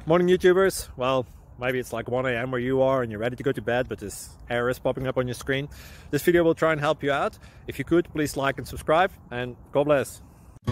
Morning YouTubers. Well, maybe it's like 1 a.m. where you are and you're ready to go to bed, but this error is popping up on your screen. This video will try and help you out. If you could, please like and subscribe, and God bless.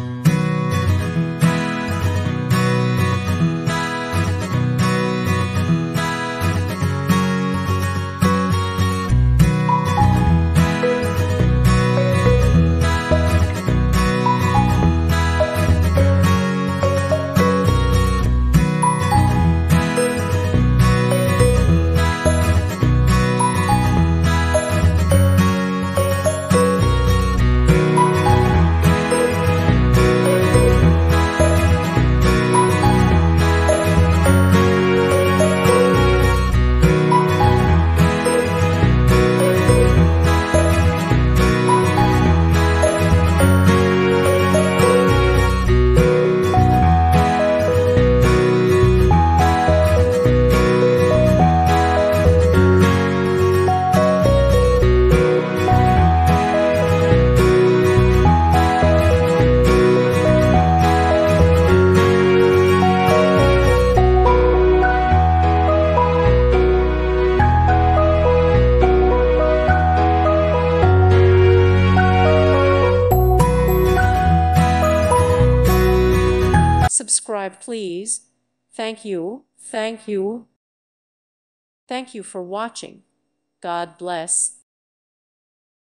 Subscribe, please. Thank you. Thank you. Thank you for watching. God bless.